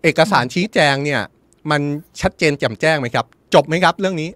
เอกสารชี้แจงเนี่ยมันชัดเจนแจ่มแจ้งไหมครับจบไหมครับเรื่องนี้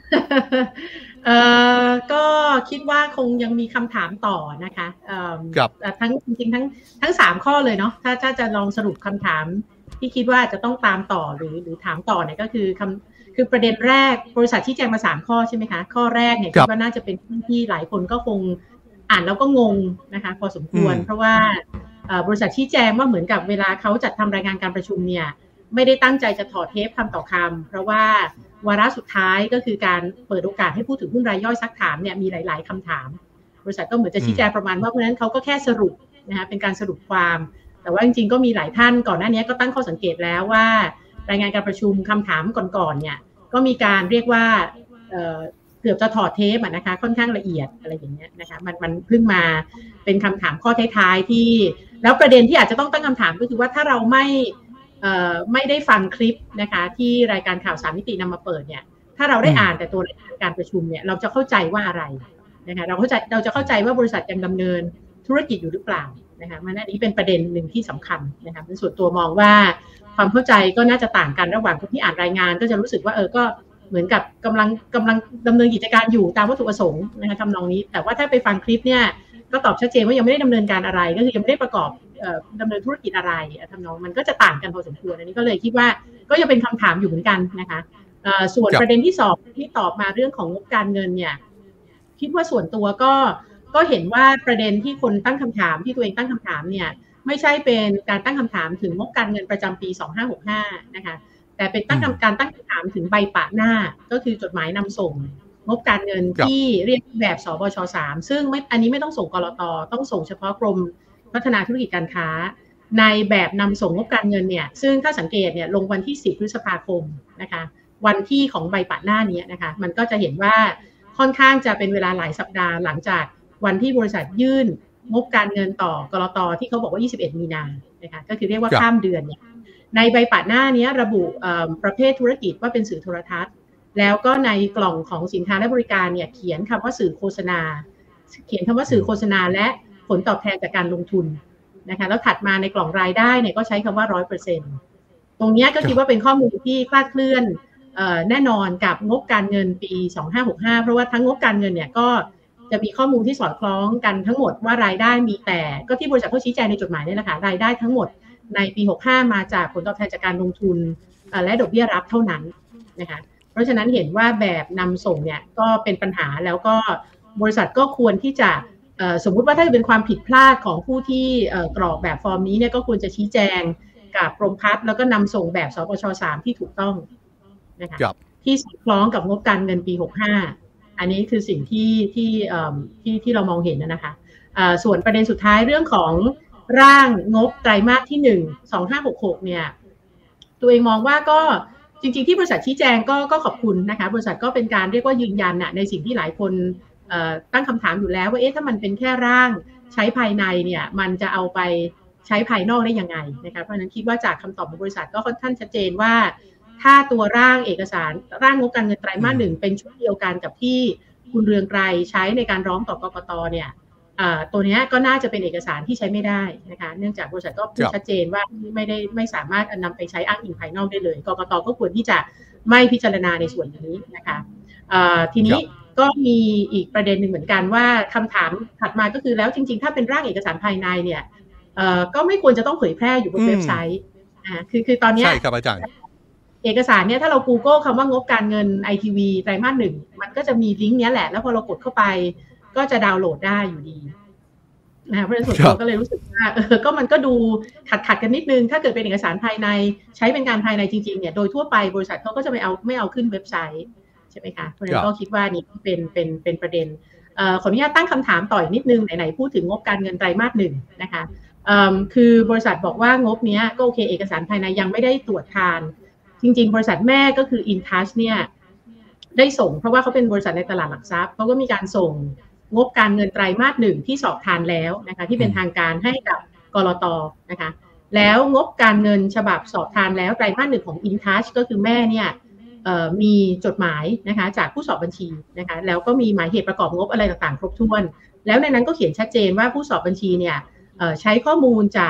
ก็คิดว่าคงยังมีคำถามต่อนะคะครับทั้งจริงๆทั้ง3ข้อเลยเนาะถ้าจะลองสรุปคำถามที่คิดว่าจะต้องตามต่อหรือถามต่อเนี่ยก็คือประเด็นแรกบริษัทชี้แจงมา3ข้อใช่ไหมคะข้อแรกเนี่ยคิดว่าน่าจะเป็นที่หลายคนก็คงอ่านแล้วก็งงนะคะพอสมควรเพราะว่าบริษัทชี้แจงว่าเหมือนกับเวลาเขาจัดทำรายงานการประชุมเนี่ยไม่ได้ตั้งใจจะถอดเทปคำต่อคำเพราะว่าวาระสุดท้ายก็คือการเปิดโอกาสให้ผู้ถือหุ้นรายย่อยซักถามเนี่ยมีหลายๆคำถามบริษัทก็เหมือนจะชี้แจงประมาณว่าเพราะฉะนั้นเขาก็แค่สรุปนะคะเป็นการสรุปความแต่ว่าจริงๆก็มีหลายท่านก่อนหน้านี้ก็ตั้งข้อสังเกตแล้วว่ารายงานการประชุมคำถามก่อนๆเนี่ยก็มีการเรียกว่าเกือบจะถอดเทปนะคะค่อนข้างละเอียดอะไรอย่างเงี้ยนะคะมันเพิ่งมาเป็นคำถามข้อท้ายๆที่แล้วประเด็นที่อาจจะต้องตั้งคำถามก็คือว่าถ้าเราไม่ได้ฟังคลิปนะคะที่รายการข่าว3มิตินำมาเปิดเนี่ยถ้าเราได้อ่านแต่ตัวรายการประชุมเนี่ยเราจะเข้าใจว่าอะไรนะคะเราจะเข้าใจว่าบริษัทยังดำเนินธุรกิจอยู่หรือเปล่านะคะมันอันนี้เป็นประเด็นหนึ่งที่สำคัญนะคะในส่วนตัวมองว่าความเข้าใจก็น่าจะต่างกันระหว่างคนที่อ่านรายงานก็จะรู้สึกว่าก็เหมือนกับกำลังดำเนินกิจการอยู่ตามวัตถุประสงค์นะคะทำนองนี้แต่ว่าถ้าไปฟังคลิปเนี่ยก็ตอบชัดเจนว่ายังไม่ได้ดำเนินการอะไรก็คือยังไม่ได้ประกอบดำเนินธุรกิจอะไรทำนองมันก็จะต่างกันพอสมควรอันนี้ก็เลยคิดว่าก็ยังเป็นคำถามอยู่เหมือนกันนะคะส่วนประเด็นที่2ที่ตอบมาเรื่องของงบการเงินเนี่ยคิดว่าส่วนตัวก็เห็นว่าประเด็นที่คนตั้งคำถามที่ตัวเองตั้งคำถามเนี่ยไม่ใช่เป็นการตั้งคำถามถึงงบการเงินประจำปี2565นะคะแต่เป็นการตั้งคำถามถึงใบปะหน้าก็คือจดหมายนำส่งงบการเงินที่เรียกแบบสบช3ซึ่งอันนี้ไม่ต้องส่งกลต.ต้องส่งเฉพาะกรมพัฒนาธุรกิจการค้าในแบบนำส่งงบการเงินเนี่ยซึ่งถ้าสังเกตเนี่ยลงวันที่10พฤษภาคมนะคะวันที่ของใบปะหน้านี้นะคะมันก็จะเห็นว่าค่อนข้างจะเป็นเวลาหลายสัปดาห์หลังจากวันที่บริษัทยื่นงบการเงินต่อกลต.ที่เขาบอกว่า21มีนานะคะก็คือเรียกว่าข้ามเดือนเนี่ยในใบปะหน้านี้ระบุประเภทธุรกิจว่าเป็นสื่อโทรทัศน์แล้วก็ในกล่องของสินค้าและบริการเนี่ยเขียนคำว่าสื่อโฆษณาและผลตอบแทนจากการลงทุนนะคะแล้วถัดมาในกล่องรายได้เนี่ยก็ใช้คำว่า 100% ตรงนี้ก็คิดว่าเป็นข้อมูลที่คลาดเคลื่อนแน่นอนกับงบการเงินปี2565เพราะว่าทั้งงบการเงินเนี่ยก็จะมีข้อมูลที่สอดคล้องกันทั้งหมดว่ารายได้มีแต่ก็ที่บริษัทเขาชี้แจงในจดหมายนี่แหละค่ะรายได้ทั้งหมดในปี65มาจากผลตอบแทนจากการลงทุนและดอกเบี้ยรับเท่านั้นนะคะเพราะฉะนั้นเห็นว่าแบบนำส่งเนี่ยก็เป็นปัญหาแล้วก็บริษัทก็ควรที่จะสมมุติว่าถ้าเป็นความผิดพลาดของผู้ที่กรอกแบบฟอร์มนี้เนี่ยก็ควรจะชี้แจงกับกรมพัฒน์แล้วก็นำส่งแบบสปช3ที่ถูกต้องนะคะที่สอดคล้องกับงบการเงินปี65อันนี้คือสิ่งที่เรามองเห็นนะคะส่วนประเด็นสุดท้ายเรื่องของร่างงบไตรมาสที่1 2566เนี่ยตัวเองมองว่าก็จริงๆที่บริษัทชี้แจงก็ขอบคุณนะคะบริษัทก็เป็นการเรียกว่ายืนยันในสิ่งที่หลายคนตั้งคำถามอยู่แล้วว่าถ้ามันเป็นแค่ร่างใช้ภายในเนี่ยมันจะเอาไปใช้ภายนอกได้ยังไงนะคะเพราะฉะนั้นคิดว่าจากคำตอบของบริษัทก็ค่อนข้างชัดเจนว่าถ้าตัวร่างเอกสารร่างงบการเงินไตรมาส1เป็นชุดเดียวกันกับที่คุณเรืองไกรใช้ในการร้องต่อกกต.เนี่ยตัวนี้ก็น่าจะเป็นเอกสารที่ใช้ไม่ได้นะคะเนื่องจากบริษัทก็พูดชัดเจนว่าไม่สามารถนำไปใช้อ้างอิงภายนอกได้เลยกกต.ก็ควรที่จะไม่พิจารณาในส่วนนี้นะคะทีนี้ก็มีอีกประเด็นหนึ่งเหมือนกันว่าคำถามถัดมาก็คือแล้วจริงๆถ้าเป็นร่างเอกสารภายในเนี่ยก็ไม่ควรจะต้องเผยแพร่อยู่บนเว็บไซต์คือตอนนี้ใช่ครับอาจารย์เอกสารเนี่ยถ้าเรา Google คำว่างบการเงิน ITV ไตรมาส1มันก็จะมีลิงก์นี้แหละแล้วพอเรากดเข้าไปก็จะดาวน์โหลดได้อยู่ดีนะเพราะฉะนั้นส่วนตัวก็เลยรู้สึกว่าก็มันก็ดูขัดกันนิดนึงถ้าเกิดเป็นเอกสารภายในใช้เป็นการภายในจริงๆเนี่ยโดยทั่วไปบริษัทเขาก็จะไม่เอาขึ้นเว็บไซต์ใช่ไหมคะเพราะฉะนั้นก็คิดว่านี่เป็นประเด็นขออนุญาตตั้งคำถามต่ออีกนิดนึงไหนๆพูดถึงงบการเงินไตรมาส1นะคะคือบริษัทบอกว่างบนี้ก็โอเคเอกสารภายในยังไม่ได้ตรวจทานจริงๆบริษัทแม่ก็คือ InTouch เนี่ยได้ส่งเพราะว่าเขาเป็นบริษัทในตลาดหลักทรัพย์เขาก็มีการส่งงบการเงินไตรมาส1ที่สอบทานแล้วนะคะที่เป็นทางการให้กับกลต.นะคะแล้วงบการเงินฉบับสอบทานแล้วไตรมาส1ของ InTouch ก็คือแม่เนี่ยมีจดหมายนะคะจากผู้สอบบัญชีนะคะแล้วก็มีหมายเหตุประกอบงบอะไรต่างๆครบถ้วนแล้วในนั้นก็เขียนชัดเจนว่าผู้สอบบัญชีเนี่ยใช้ข้อมูลจาก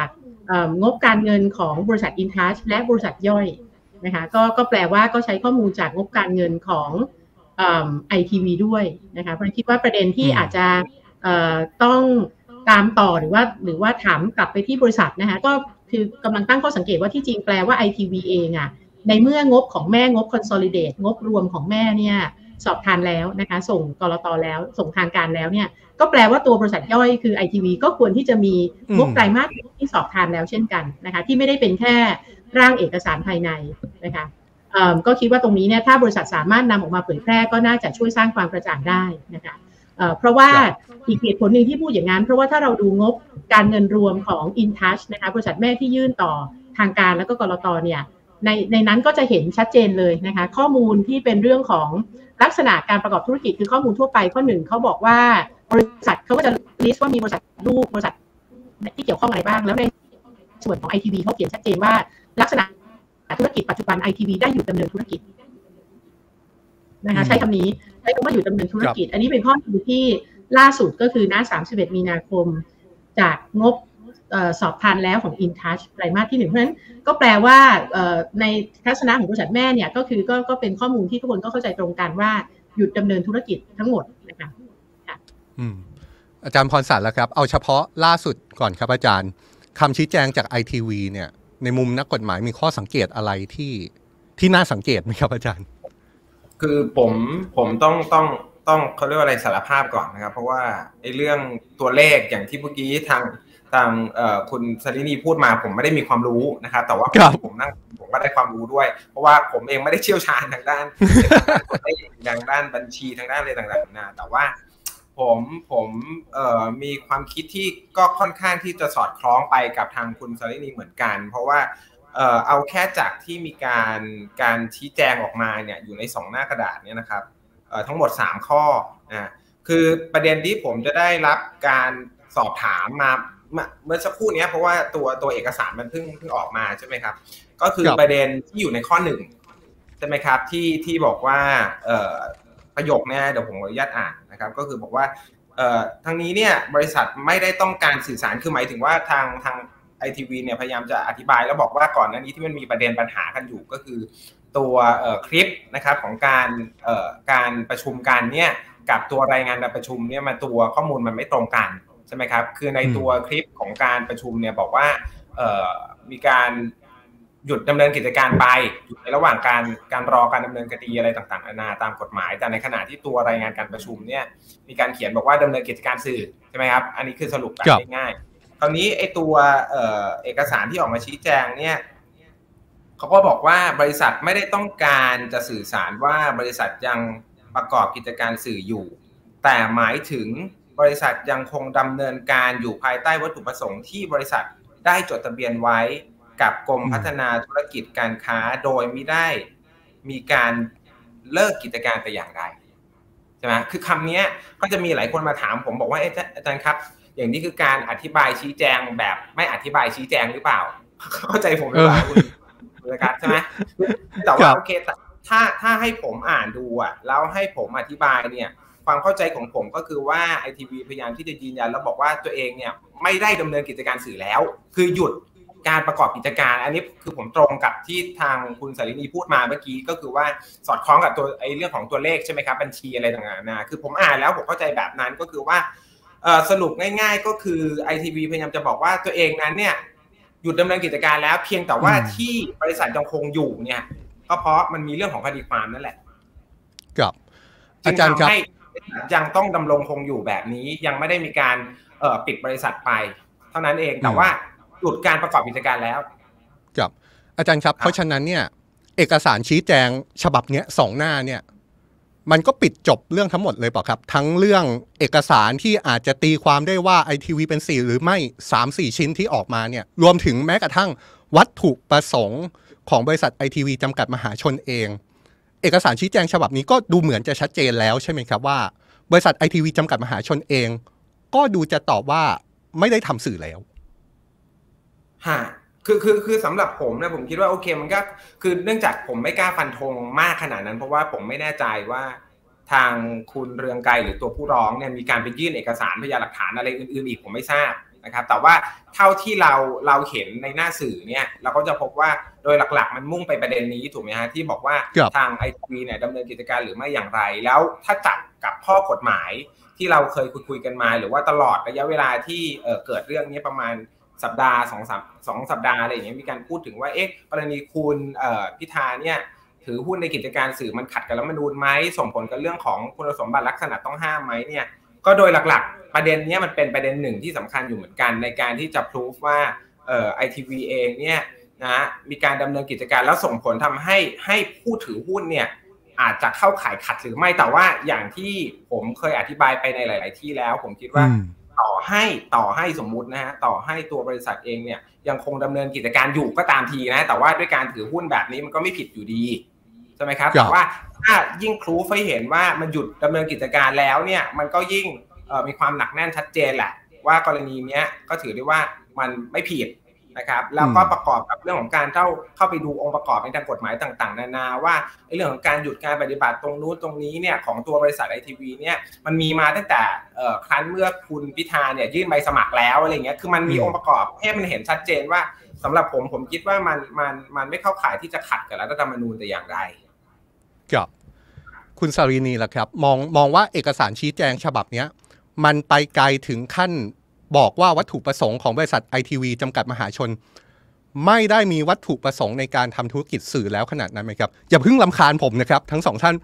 งบการเงินของบริษัท InTouch และบริษัทย่อยนะคะก็แปลว่าก็ใช้ข้อมูลจากงบการเงินของITV ด้วยนะคะเพราะคิดว่าประเด็นที่อาจจะต้องตามต่อหรือว่าถามกลับไปที่บริษัทนะคะก็คือกำลังตั้งข้อสังเกตว่าที่จริงแปลว่า ITV เองอ่ะในเมื่องบของแม่งบ consolidate งบรวมของแม่เนี่ยสอบทานแล้วนะคะส่งกลต.แล้วส่งทางการแล้วเนี่ยก็แปลว่าตัวบริษัทย่อยคือ ITV ก็ควรที่จะมีงบไตรมาสที่สอบทานแล้วเช่นกันนะคะที่ไม่ได้เป็นแค่ร่างเอกสารภายในนะคะก็คิดว่าตรงนี้เนี่ยถ้าบริษัทสามารถนำออกมาเผยแพร่ก็น่าจะช่วยสร้างความกระจ่างได้นะคะเพราะว่าอีกเหตุผลหนึ่งที่พูดอย่างนั้นเพราะว่าถ้าเราดูงบการเงินรวมของ InTouch นะคะบริษัทแม่ที่ยื่นต่อทางการแล้วก็กลต.เนี่ยในนั้นก็จะเห็นชัดเจนเลยนะคะข้อมูลที่เป็นเรื่องของลักษณะการประกอบธุรกิจคือข้อมูลทั่วไปข้อหนึ่งเขาบอกว่าบริษัทเขาก็จะลิสต์ว่ามีบริษัทลูกบริษัทที่เกี่ยวข้องอะไรบ้างแล้วในส่วนของ ITV เขาเขียนชัดเจนว่าลักษณะธุรกิจปัจจุบัน ITV ได้อยู่ดำเนินธุรกิจนะคะใช้คำนี้ใช้คำว่าอยู่ดำเนินธุรกิจอันนี้เป็นข้อมูลที่ล่าสุดก็คือณ31 มีนาคมจากงบสอบทานแล้วของ InTouch ไตรมาสที่ 1เพราะฉะนั้นก็แปลว่าในทัศนะของบริษัทแม่เนี่ยก็คือก็เป็นข้อมูลที่ทุกคนก็เข้าใจตรงกันว่าหยุดดำเนินธุรกิจทั้งหมดนะคะอาจารย์พรศักดิ์แล้วครับเอาเฉพาะล่าสุดก่อนครับอาจารย์คำชี้แจงจาก ITV เนี่ยในมุมนักกฎหมายมีข้อสังเกตอะไรที่น่าสังเกตไหมครับอาจารย์คือผมต้องเขาเรียกว่าอะไรสารภาพก่อนนะครับเพราะว่าไอ้เรื่องตัวเลขอย่างที่เมื่อกี้ทางคุณสรินีพูดมาผมไม่ได้มีความรู้นะครับแต่ว่าผมก็ได้ความรู้ด้วยเพราะว่าผมเองไม่ได้เชี่ยวชาญทางด้านบัญชีทางด้านอะไรต่างๆนะแต่ว่าผมมีความคิดที่ก็ค่อนข้างที่จะสอดคล้องไปกับทางคุณสรินีเหมือนกันเพราะว่าเอาแค่จากที่มีการชี้แจงออกมาเนี่ยอยู่ใน2หน้ากระดาษเนี่ยนะครับทั้งหมด3ข้อคือประเด็นที่ผมจะได้รับการสอบถามมาเมื่อสักครู่นี้เพราะว่าตัวเอกสารมันเพิ่งออกมาใช่ไหมครับก็คือประเด็นที่อยู่ในข้อ1ใช่ไหมครับที่บอกว่าประโยคนี้เดี๋ยวผมขออนุญาตอ่านนะครับก็คือบอกว่าทั้งนี้เนี่ยบริษัทไม่ได้ต้องการสื่อสารคือหมายถึงว่าทางITV เนี่ยพยายามจะอธิบายแล้วบอกว่าก่อนหน้านี้ที่มันมีประเด็นปัญหากันอยู่ก็คือตัวคลิปนะครับของการประชุมกันเนี่ยกับตัวรายงานการประชุมเนี่ยมาตัวข้อมูลมันไม่ตรงกันใช่ไหมครับคือในตัวคลิปของการประชุมเนี่ยบอกว่ามีการหยุดดำเนินกิจการไปอยู่ในระหว่างการรอการดำเนินคดีอะไรต่างๆนานาตามกฎหมายแต่ในขณะที่ตัวรายงานการประชุมเนี่ยมีการเขียนบอกว่าดำเนินกิจการสื่อใช่ไหมครับอันนี้คือสรุปแบบง่ายๆคราวนี้ไอ้ตัวเอกสารที่ออกมาชี้แจงเนี่ยเขาก็บอกว่าบริษัทไม่ได้ต้องการจะสื่อสารว่าบริษัทยังประกอบกิจการสื่ออยู่แต่หมายถึงบริษัทยังคงดำเนินการอยู่ภายใต้วัตถุประสงค์ที่บริษัทได้จดทะเบียนไว้กับกรมพัฒนาธุรกิจการค้าโดยไม่ได้มีการเลิกกิจการแต่อย่างใดใช่ไหมคือคำนี้ก็จะมีหลายคนมาถามผมบอกว่าอาจารย์ครับอย่างนี้คือการอธิบายชี้แจงแบบไม่อธิบายชี้แจงหรือเปล่าเข้าใจผมหรือเปล่าคุณนะครับใช่ไหมแต่ว่าโอเคถ้าให้ผมอ่านดูอ่ะแล้วให้ผมอธิบายเนี่ยความเข้าใจของผมก็คือว่า ITV พยายามที่จะยืนยันแล้วบอกว่าตัวเองเนี่ยไม่ได้ดำเนินกิจการสื่อแล้วคือหยุดการประกอบกิจการอันนี้คือผมตรงกับที่ทางคุณสรินีพูดมาเมื่อกี้ก็คือว่าสอดคล้องกับตัวเรื่องของตัวเลขใช่ไหมครับบัญชีอะไรต่างๆนะคือผมอ่านแล้วผมเข้าใจแบบนั้นก็คือว่าสรุปง่ายๆก็คือ ITV พยายามจะบอกว่าตัวเองนั้นเนี่ยหยุดดำเนินกิจการแล้วเพียงแต่ว่าที่บริษัทยังคงอยู่เนี่ยก็เพราะมันมีเรื่องของคดีความนั่นแหละครับอาจารย์ครับยังต้องดำรงคงอยู่แบบนี้ยังไม่ได้มีการปิดบริษัทไปเท่านั้นเองแต่ว่าหยุดการประกอบกิจการแล้วครับอาจารย์ครับเพราะฉะนั้นเนี่ยเอกสารชี้แจงฉบับเนี้ย2 หน้าเนี่ยมันก็ปิดจบเรื่องทั้งหมดเลยเปล่าครับทั้งเรื่องเอกสารที่อาจจะตีความได้ว่า ITV เป็น4หรือไม่ 3-4 ชิ้นที่ออกมาเนี่ยรวมถึงแม้กระทั่งวัตถุประสงค์ของบริษัท ITV จำกัดมหาชนเองเอกสารชี้แจงฉบับนี้ก็ดูเหมือนจะชัดเจนแล้วใช่ไหมครับว่าบริษัท ITV จำกัดมหาชนเองก็ดูจะตอบว่าไม่ได้ทำสื่อแล้วคือสำหรับผมนะผมคิดว่าโอเคมันก็คือเนื่องจากผมไม่กล้าฟันธงมากขนาดนั้นเพราะว่าผมไม่แน่ใจว่าทางคุณเรืองไกรหรือตัวผู้ร้องเนี่ยมีการไปยื่นเอกสารพยานหลักฐานอะไรอื่นๆอีกผมไม่ทราบนะครับแต่ว่าเท่าที่เราเห็นในหน้าสื่อเนี่ยเราก็จะพบว่าโดยหลักๆมันมุ่งไปประเด็นนี้ถูกไหมฮะที่บอกว่าทาง ITV เนี่ยดำเนินกิจการหรือไม่อย่างไรแล้วถ้าจับกับข้อกฎหมายที่เราเคยคุยกันมาหรือว่าตลอดระยะเวลาที่เกิดเรื่องนี้ประมาณสัปดาห์2 สัปดาห์อะไรอย่างเงี้ยมีการพูดถึงว่ากรณีคุณพิธาเนี่ยถือหุ้นในกิจการสื่อมันขัดกับรัฐธรรมนูญไหมส่งผลกับเรื่องของคุณสมบัติลักษณะต้องห้ามไหมเนี่ยก็โดยหลักๆประเด็นนี้มันเป็นประเด็นหนึ่งที่สำคัญอยู่เหมือนกันในการที่จะพิสูจว่าITV เองเนี่ยนะมีการดำเนินกิจการแล้วส่งผลทำให้ผู้ถือหุ้นเนี่ยอาจจะเข้าข่ายขัดหรือไม่แต่ว่าอย่างที่ผมเคยอธิบายไปในหลายๆที่แล้วผมคิดว่าต่อให้สมมุตินะฮะต่อให้ตัวบริษัทเองเนี่ยยังคงดำเนินกิจการอยู่ก็ตามทีนะแต่ว่าด้วยการถือหุ้นแบบนี้มันก็ไม่ผิดอยู่ดีใช่ไหมครับแต่ว่าถ้ายิ่งครูฟให้เห็นว่ามันหยุดดำเนินกิจการแล้วเนี่ยมันก็ยิ่งมีความหนักแน่นชัดเจนแหละว่ากรณีนี้ก็ถือได้ว่ามันไม่ผิดนะครับแล้วก็ประกอบกับเรื่องของการเข้าไปดูองค์ประกอบในทางกฎหมายต่างๆนานาว่าเรื่องของการหยุดการปฏิบัติตรงนู้นตรงนี้เนี่ยของตัวบริษัท ITV เนี่ยมันมีมาตั้งแต่ครั้นเมื่อคุณพิธาเนี่ยยื่นใบสมัครแล้วอะไรเงี้ยคือมันมีองค์ประกอบให้มันเห็นชัดเจนว่าสำหรับผมคิดว่ามันไม่เข้าข่ายที่จะขัดกับรัฐธรรมนูญแต่อย่างใดครับคุณสารินีล่ะครับมองว่าเอกสารชี้แจงฉบับนี้มันไปไกลถึงขั้นบอกว่าวัตถุประสงค์ของบริษัท ITV จำกัดมหาชนไม่ได้มีวัตถุประสงค์ในการทำธุรกิจสื่อแล้วขนาดนั้นไหมครับอย่าเพิ่งรำคาญผมนะครับทั้งสองท่าน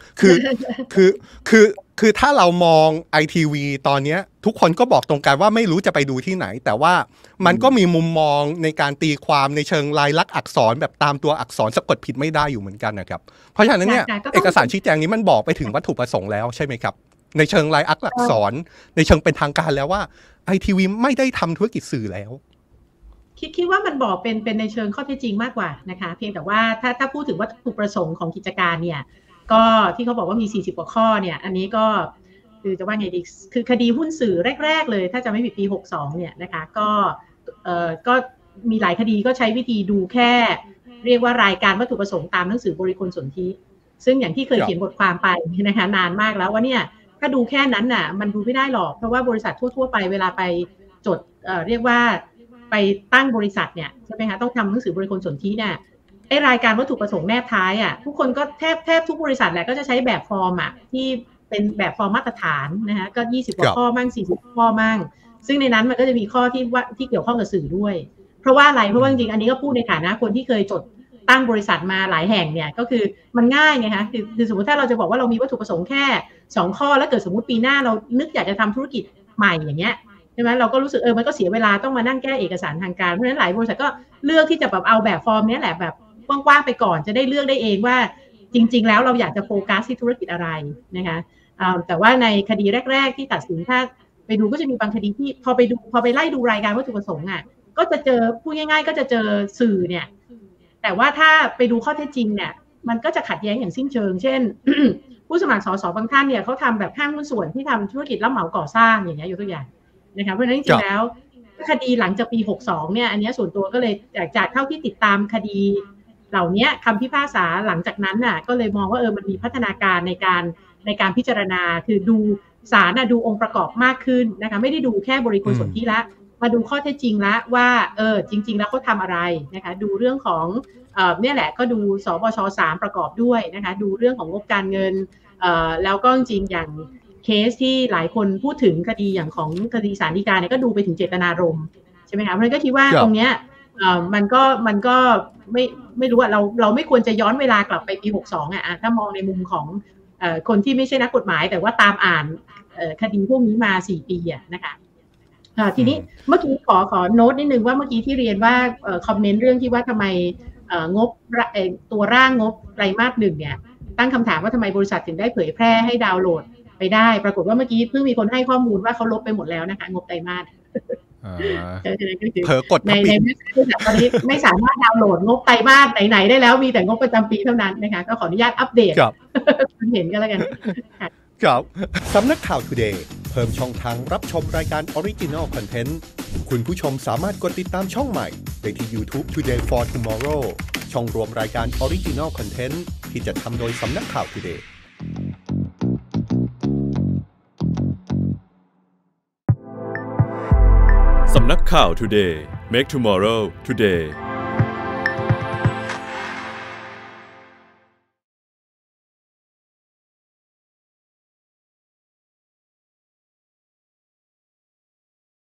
คือถ้าเรามอง ITV ตอนนี้ทุกคนก็บอกตรงกันว่าไม่รู้จะไปดูที่ไหนแต่ว่ามันก็มีมุมมองในการตีความในเชิงลายลักษณ์อักษรแบบตามตัวอักษรสะกดผิดไม่ได้อยู่เหมือนกันนะครับเพราะฉะนั้นเนี่ยเอกสารชี้แจงนี้มันบอกไปถึงวัตถุประสงค์แล้วใช่ไหมครับในเชิงลายอักษรในเชิงเป็นทางการแล้วว่า ITV ไม่ได้ทำธุรกิจสื่อแล้วคิดว่ามันบอกเป็นในเชิงข้อเท็จจริงมากกว่านะคะเพียงแต่ว่าถ้าพูดถึงวัตถุประสงค์ของกิจการเนี่ยก็ที่เขาบอกว่ามี40 กว่าข้อเนี่ยอันนี้ก็คือจะว่าไงดีคือคดีหุ้นสื่อแรกๆเลยถ้าจะไม่ผิดปี62เนี่ยนะคะก็มีหลายคดีก็ใช้วิธีดูแค่เรียกว่ารายการวัตถุประสงค์ตามหนังสือบริคลสนธิซึ่งอย่างที่เคยเขียนบทความไปนะคะนานมากแล้วว่าเนี่ยถ้าดูแค่นั้นน่ะมันดูไม่ได้หรอกเพราะว่าบริษัททั่วๆไปเวลาไปจดเรียกว่าไปตั้งบริษัทเนี่ยใช่ไหมคะต้องทำหนังสือบริคลสนธิเนี่ยไอรายการวัตถุประสงค์แนบท้ายอ่ะทุกคนก็แทบทุกบริษัทแหละก็จะใช้แบบฟอร์มอ่ะที่เป็นแบบฟอร์มมาตรฐานนะคะก็20 กว่าข้อมั่ง40 ข้อมั่งซึ่งในนั้นมันก็จะมีข้อที่เกี่ยวข้องกับสื่อด้วยเพราะว่าอะไรเพราะว่าจริงๆอันนี้ก็พูดในฐานะคนที่เคยจดตั้งบริษัทมาหลายแห่งเนี่ยก็คือมันง่ายไงคะคือสมมติถ้าเราจะบอกว่าเรามีวัตถุประสงค์แค่2 ข้อแล้วเกิดสมมติปีหน้าเรานึกอยากจะทำธุรกิจใหม่อย่างเงี้ยใช่ไหมเราก็รู้สึกมันก็เสียเวลาต้องมานั่งแก้เอกสารทางการเพราะฉะนั้นหลายบริษัทก็เลือกที่จะแบบเอาแบบฟอร์มนี้แหละแบบกว้างๆไปก่อนจะได้เลือกได้เองว่าจริงๆแล้วเราอยากจะโฟกัสที่ธุรกิจอะไรนะคะแต่ว่าในคดีแรกๆที่ตัดสินถ้าไปดูก็จะมีบางคดีที่พอไปไล่ดูรายการวัตถุประสงค์อ่ะก็จะเจอพูดง่ายๆก็จะเจอสื่อเนี่ยแต่ว่าถ้าไปดูข้อเท็จจริงเนี่ยมันก็จะขัดแย้งอย่างสิ้นเชิงเช่น ผู้สมัครสสบางท่านเนี่ยเขาทำแบบห้างหุ้นส่วนที่ทำธุรกิจรับเหมาก่อสร้างอย่างเงี้ยยกตัวอย่างนะคะเพราะฉะนั้นจริงๆแล้วคดีหลังจากปี62เนี่ยอันนี้ส่วนตัวก็เลยจากเท่าที่ติดตามคดีเหล่านี้คำพิพากษาหลังจากนั้นน่ะก็เลยมองว่ามันมีพัฒนาการในการพิจารณาคือดูศาลดูองค์ประกอบมากขึ้นนะคะไม่ได้ดูแค่บริคลสนธิละมาดูข้อเท็จจริงละว่าจริงๆแล้วเขาทำอะไรนะคะดูเรื่องของเนี่ยแหละก็ดูสบช3ประกอบด้วยนะคะดูเรื่องของงบการเงินแล้วก็จริงๆอย่างเคสที่หลายคนพูดถึงคดีอย่างของคดีศาลฎีกาเนี่ยก็ดูไปถึงเจตนารมณ์ใช่ไหมคะเพราะฉะนั้นก็คิดว่าตรงเนี้ยมันก็ไม่รู้ว่าเราไม่ควรจะย้อนเวลากลับไปปี62ถ้ามองในมุมของคนที่ไม่ใช่นักกฎหมายแต่ว่าตามอ่านคดีพวกนี้มา4 ปีนะคะทีนี้เมื่อกี้ขอโน้ตนิดนึงว่าเมื่อกี้ที่เรียนว่าคอมเมนต์เรื่องที่ว่าทำไมงบตัวร่างงบไตรมาส 1เนี่ยตั้งคำถามว่าทำไมบริษัทถึงได้เผยแพร่ให้ดาวน์โหลดไปได้ปรากฏว่าเมื่อกี้เพิ่งมีคนให้ข้อมูลว่าเขาลบไปหมดแล้วนะคะงบไตรมาสเผลอกดในบริษัทตอนนี้ไม่สามารถดาวน์โหลดงบไตรมาสไหนๆได้แล้วมีแต่งบประจำปีเท่านั้นนะคะก็ขออนุญาตอัปเดตเห็นกันแล้วกันครับสำนักข่าว Today เพิ่มช่องทางรับชมรายการ Original Content คุณผู้ชมสามารถกดติดตามช่องใหม่ได้ที่ YouTube Today for Tomorrow ช่องรวมรายการ Original Content ที่จะทำโดยสำนักข่าว Today สำนักข่าว Today Make Tomorrow Today